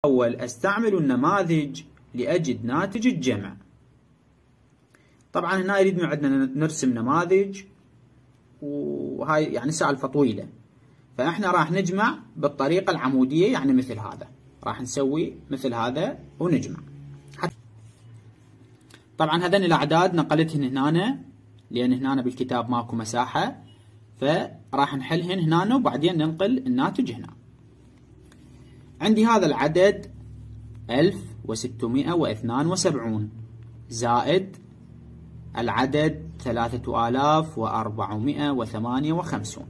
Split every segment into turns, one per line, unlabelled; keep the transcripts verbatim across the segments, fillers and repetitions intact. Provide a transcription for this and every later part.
أول أستعمل النماذج لأجد ناتج الجمع. طبعا هنا يريد من عندنا نرسم نماذج، وهاي يعني سالفة طويلة، فإحنا راح نجمع بالطريقة العمودية، يعني مثل هذا راح نسوي مثل هذا ونجمع. طبعا هذين الأعداد نقلتهن هنا لأن هنا بالكتاب ماكو مساحة، فراح نحلهن هنا وبعدين ننقل الناتج هنا. عندي هذا العدد ألف وستمائة واثنان وسبعين زائد العدد ثلاثة آلاف وأربعمائة وثمانية وخمسين.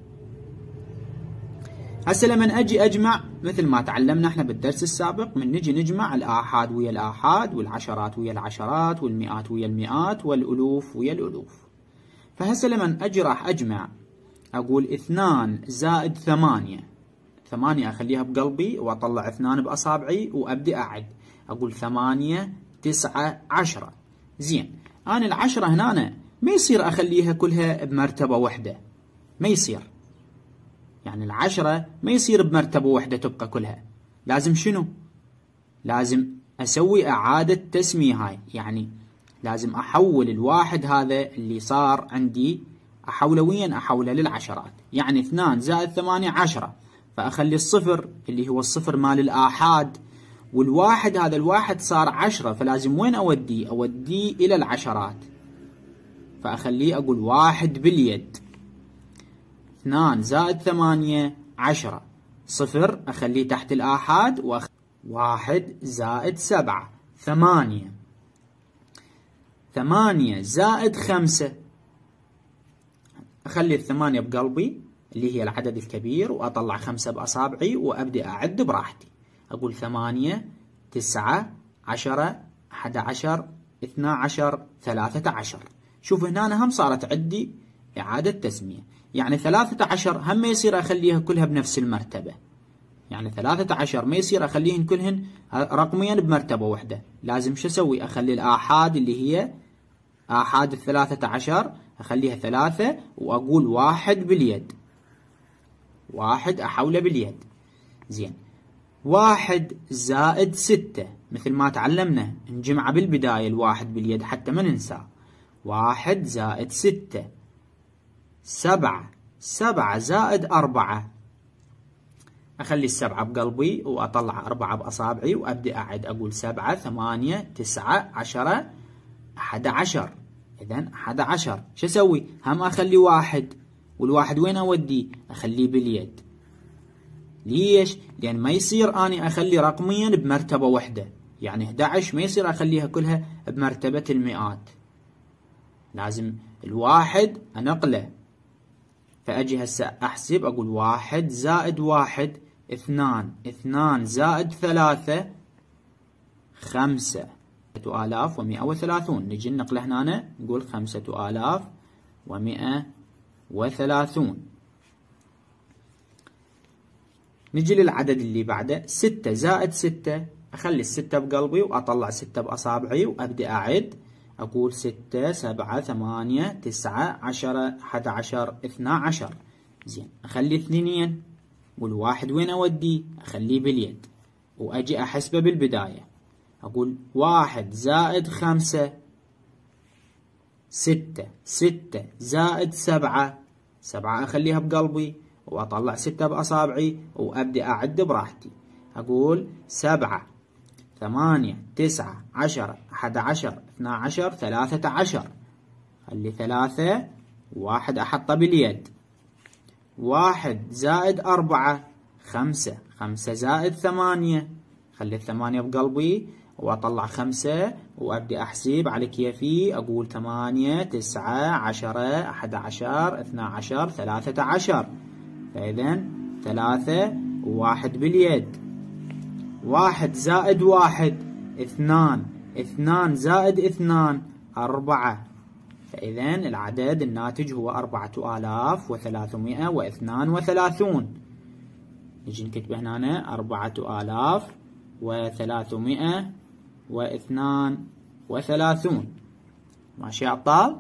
هسه لما أجي أجمع مثل ما تعلمنا احنا بالدرس السابق، من نجي نجمع الآحاد ويا الآحاد والعشرات ويا العشرات والمئات ويا المئات والألوف ويا الألوف. فهسه لما أجي راح أجمع أقول اثنان زائد ثمانية، ثمانية أخليها بقلبي وأطلع اثنان بأصابعي وأبدي أعد، أقول ثمانية تسعة عشرة. زين، أنا العشرة هنا ما يصير أخليها كلها بمرتبة واحدة، ما يصير، يعني العشرة ما يصير بمرتبة واحدة تبقى كلها، لازم شنو؟ لازم أسوي إعادة تسمية هاي، يعني لازم أحول الواحد هذا اللي صار عندي أحوله وين؟ أحوله للعشرات، يعني اثنان زائد ثمانية عشرة، فأخلي الصفر اللي هو الصفر مال الآحاد، والواحد هذا الواحد صار عشرة، فلازم وين أوديه؟ أوديه إلى العشرات، فأخليه أقول واحد باليد. اثنان زائد ثمانية عشرة، صفر أخليه تحت الآحاد، وأخ... واحد زائد سبعة ثمانية، ثمانية زائد خمسة، أخلي الثمانية بقلبي اللي هي العدد الكبير وأطلع خمسة بأصابعي وأبدأ أعد براحتي، أقول ثمانية تسعة عشرة أحد عشر اثنا عشر ثلاثة عشر. شوف هنا هم صارت عندي إعادة تسمية، يعني ثلاثة عشر هم ما يصير أخليها كلها بنفس المرتبة، يعني ثلاثة عشر ما يصير أخليهن كلهن رقميا بمرتبة واحدة، لازم شو أسوي؟ أخلي الآحاد اللي هي آحاد الثلاثة عشر أخليها ثلاثة وأقول واحد باليد، واحد أحوله باليد. زين، واحد زائد ستة مثل ما تعلمنا نجمع بالبداية الواحد باليد حتى ما ننسى، واحد زائد ستة سبعة، سبعة زائد أربعة، أخلي السبعة بقلبي وأطلع أربعة بأصابعي وأبدأ أعد، أقول سبعة ثمانية تسعة عشرة أحد عشر. إذن أحد عشر شو أسوي؟ هم أخلي واحد، والواحد وين أوديه؟ أخليه باليد. ليش؟ لأن ما يصير أني أخلي رقميا بمرتبة واحدة، يعني أحد عشر ما يصير أخليها كلها بمرتبة المئات، لازم الواحد أنقله. فأجي هسه أحسب، أقول واحد زائد واحد اثنان، اثنان زائد ثلاثة خمسة، خمسة آلاف ومئة وثلاثون. نجي نقله هنا نقول خمسة آلاف ومئة وثلاثون. نجي للعدد اللي بعده ستة زائد ستة، أخلي الستة بقلبي وأطلع ستة بأصابعي وأبدأ أعد، أقول ستة سبعة ثمانية تسعة عشرة أحد عشر اثنا عشر. زين، أخلي اثنين والواحد وين أوديه؟ أخليه باليد وأجي أحسبه بالبداية، أقول واحد زائد خمسة ستة، ستة زائد سبعة، سبعة أخليها بقلبي وأطلع ستة بأصابعي وأبدأ أعد براحتي، أقول سبعة ثمانية تسعة عشرة أحد عشر اثنا عشر ثلاثة عشر، خلي ثلاثة واحد أحطه باليد، واحد زائد أربعة خمسة، خمسة زائد ثمانية، خلي الثمانية بقلبي وأطلع خمسة وأبدأ أحسب على كيفي، أقول ثمانية تسعة عشرة أحد عشر اثنا عشر ثلاثة عشر. فإذن ثلاثة وواحد باليد، واحد زائد واحد اثنان، اثنان زائد اثنان أربعة. فإذن العدد الناتج هو أربعة آلاف وثلاثمائة واثنان وثلاثون. نجي نكتب هنا أربعة آلاف وثلاثمائة واثنان وثلاثون. ماشي يا أبطال؟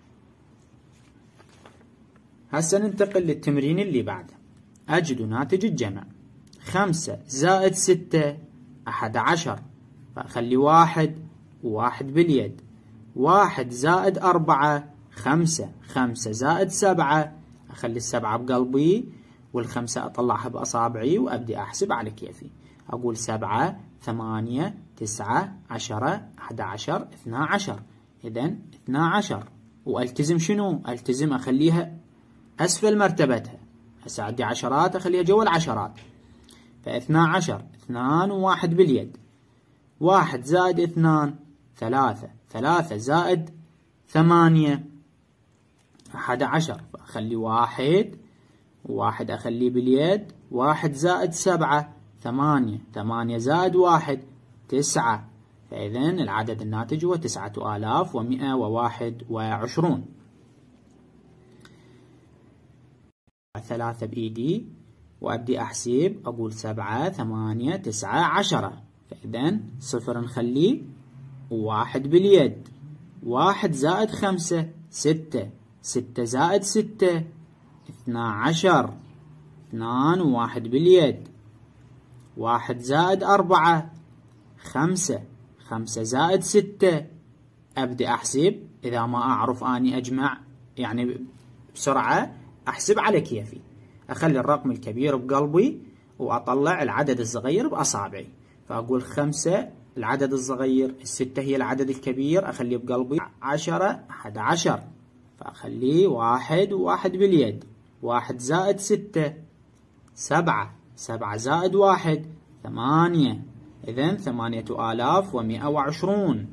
هسه ننتقل للتمرين اللي بعده. أجد ناتج الجمع. خمسة زائد ستة أحد عشر، فأخلي واحد وواحد باليد. واحد زائد أربعة خمسة، خمسة زائد سبعة، أخلي السبعة بقلبي والخمسة أطلعها بأصابعي وأبدي أحسب على كيفي. أقول سبعة ثمانية تسعة عشرة أحد عشر اثنا عشر. إذن اثنا عشر، والتزم شنو؟ التزم أخليها أسفل مرتبتها. هسه عندي عشرات أخليها جوا العشرات. فاثنا عشر، اثنان وواحد باليد. واحد زائد اثنان ثلاثة، ثلاثة زائد ثمانية أحد عشر، فأخلي واحد وواحد أخليه باليد. واحد زائد سبعة ثمانية، ثمانية زائد واحد تسعة، فإذن العدد الناتج هو تسعة آلاف ومئة وواحد وعشرون. ثلاثة بإيدي وأبدي أحسب. أقول سبعة ثمانية تسعة عشرة، فإذن صفر نخليه وواحد باليد. واحد زائد خمسة ستة، ستة زائد ستة اثنا عشر، اثنان وواحد باليد. واحد زائد أربعة خمسة، خمسة زائد ستة. أبدي أحسب. إذا ما أعرف أني أجمع يعني بسرعة أحسب على كيفي. أخلي الرقم الكبير بقلبي وأطلع العدد الصغير بأصابعي. فأقول خمسة العدد الصغير، الستة هي العدد الكبير أخليه بقلبي. عشرة أحد عشر، فأخليه واحد وواحد باليد. واحد زائد ستة سبعة، سبعة زائد واحد ثمانية، إذن ثمانية آلاف ومئة وعشرون.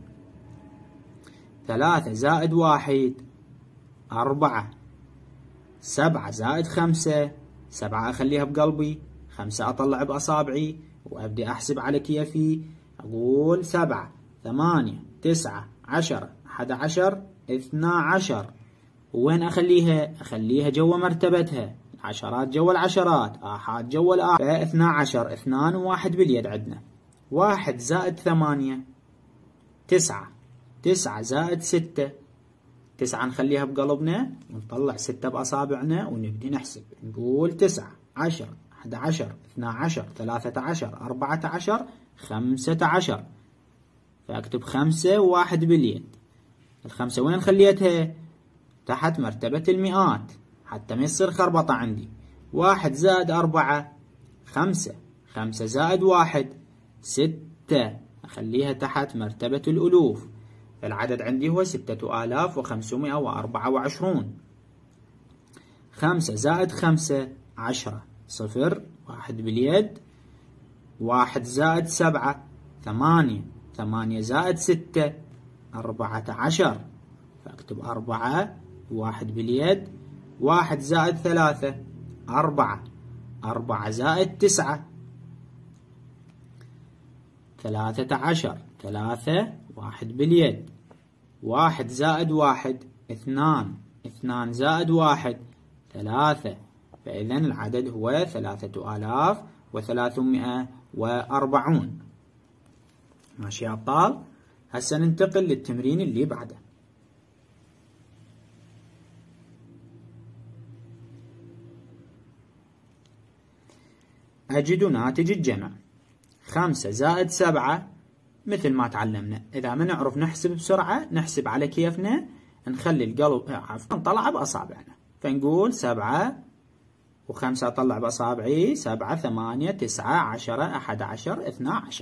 ثلاثة زائد واحد أربعة. سبعة زائد خمسة، سبعة أخليها بقلبي، خمسة أطلع بأصابعي وأبدي أحسب على كيفي. أقول سبعة ثمانية تسعة عشرة أحد عشر اثنا عشر. وين أخليها؟ أخليها جوا مرتبتها. العشرات جوا العشرات، آحاد جوا الآحاد. فاثنا عشر، اثنان وواحد باليد عندنا. واحد زائد ثمانية تسعة، تسعة زائد ستة، تسعة نخليها بقلبنا ونطلع ستة بأصابعنا ونبدي نحسب. نقول تسعة عشر أحد عشر اثنا عشر ثلاثة عشر أربعة عشر خمسة عشر. فأكتب خمسة وواحد باليد. الخمسة وين خليتها؟ تحت مرتبة المئات حتى ما يصير خربطة عندي. واحد زائد أربعة خمسة، خمسة زائد واحد ستة، أخليها تحت مرتبة الألوف. فالعدد عندي هو ستة آلاف وخمسمائة وأربعة وعشرون. خمسة زائد خمسة عشرة، صفر واحد باليد. واحد زائد سبعة ثمانية، ثمانية زائد ستة أربعة عشر، فأكتب أربعة واحد باليد. واحد زائد ثلاثة أربعة، أربعة زائد تسعة ثلاثة عشر، ثلاثة واحد باليد. واحد زائد واحد اثنان، اثنان زائد واحد ثلاثة، فإذن العدد هو ثلاثة آلاف وثلاثمائة وأربعون. ماشي يا أبطال؟ هسه ننتقل للتمرين اللي بعده. أجد ناتج الجمع. خمسة زائد سبعة مثل ما تعلمنا، إذا ما نعرف نحسب بسرعة نحسب على كيفنا، نخلي القلب عفوا نطلع بأصابعنا. فنقول سبعة وخمسة أطلع بأصابعي، سبعة ثمانية تسعة عشرة أحد عشر اثنا عشر.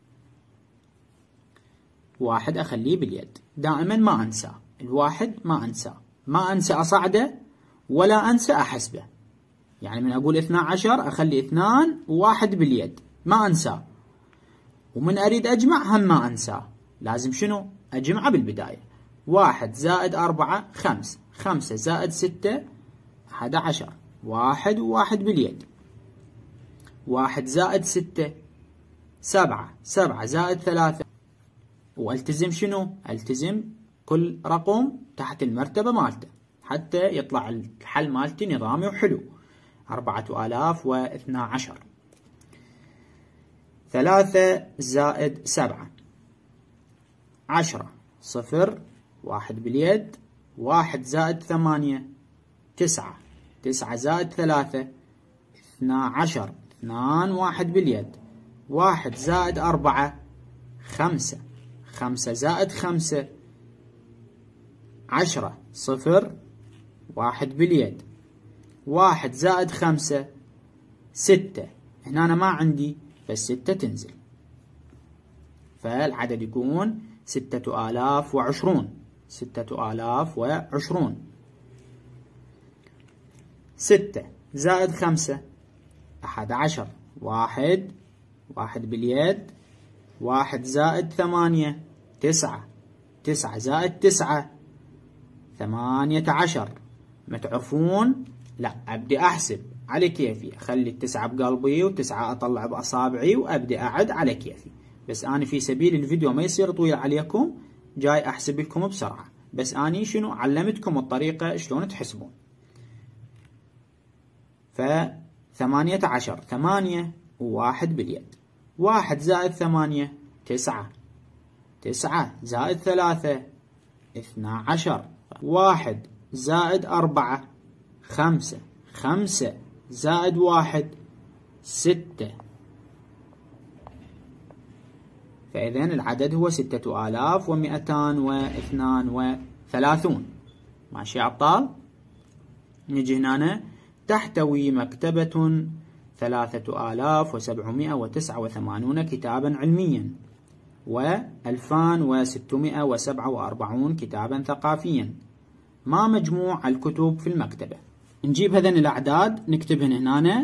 واحد أخليه باليد، دائما ما أنسى الواحد، ما أنسى ما أنسى أصعده ولا أنسى أحسبه. يعني من أقول اثنا عشر أخلي اثنان وواحد باليد، ما أنسى. ومن أريد أجمع هم ما أنسى، لازم شنو؟ أجمعه بالبداية. واحد زائد أربعة خمس، خمسة زائد ستة أحد عشر، واحد وواحد باليد. واحد زائد ستة سبعة، سبعة زائد ثلاثة. والتزم شنو؟ التزم كل رقم تحت المرتبة مالته حتى يطلع الحل مالتي نظامي وحلو. أربعة آلاف واثنا عشر. ثلاثة زائد سبعة عشرة، صفر واحد باليد. واحد زائد ثمانية تسعة، تسعة زائد ثلاثة اثنا عشر، اثنان واحد باليد. واحد زائد أربعة خمسة، خمسة زائد خمسة عشرة، صفر واحد باليد. واحد زائد خمسة ستة، هنا أنا ما عندي فالستة تنزل، فالعدد يكون ستة آلاف وعشرون، ستة آلاف وعشرون. ستة زائد خمسة أحد عشر، واحد واحد باليد. واحد زائد ثمانية تسعة، تسعة زائد تسعة ثمانية عشر. ما تعرفون؟ لا، أبدي أحسب على كيفي، أخلي التسعة بقلبي وتسعة أطلع بأصابعي وأبدي أعد على كيفي. بس أنا في سبيل الفيديو ما يصير طويل عليكم، جاي أحسب لكم بسرعة، بس أني شنو علمتكم الطريقة شلون تحسبون. فثمانية عشر، ثمانية وواحد باليد. واحد زائد ثمانية تسعة، تسعة زائد ثلاثة اثنا عشر. واحد زائد أربعة خمسة، خمسة زائد واحد ستة. فإذا العدد هو ستة آلاف ومئتان واثنان وثلاثون. ماشي يا أبطال؟ نجي هنا، تحتوي مكتبة ثلاثة آلاف وسبعمائة وتسعة وثمانون كتابا علميا وألفان وستمائة وسبعة وأربعين كتابا ثقافيا. ما مجموع الكتب في المكتبة؟ نجيب هذين الأعداد نكتبهن هنا،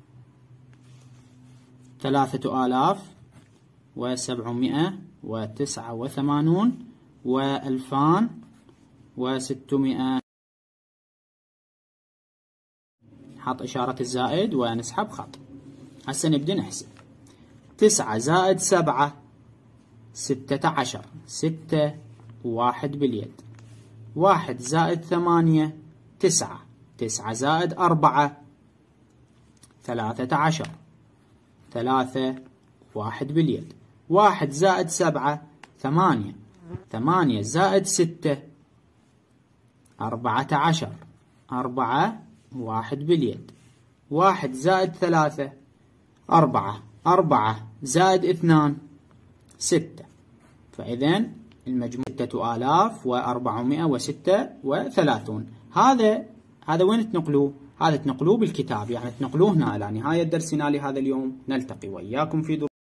ثلاثة آلاف وسبعمائة وتسعة وثمانون وألفان وستمائة. نحط إشارة الزائد ونسحب خط. هسه نبدأ نحسب. تسعة زائد سبعة ستة عشر، ستة وواحد باليد. واحد زائد ثمانية تسعة، تسعة زائد أربعة ثلاثة عشر، ثلاثة واحد باليد. واحد زائد سبعة ثمانية، ثمانية زائد ستة أربعة عشر، أربعة واحد باليد. واحد زائد ثلاثة أربعة، أربعة زائد اثنان ستة. فإذا المجموع ستة آلاف وأربعمائة وستة وثلاثون. هذا هذا وين تنقلوه؟ هذا تنقلوه بالكتاب، يعني تنقلوه هنا إلى نهاية درسنا لهذا اليوم. نلتقي وإياكم في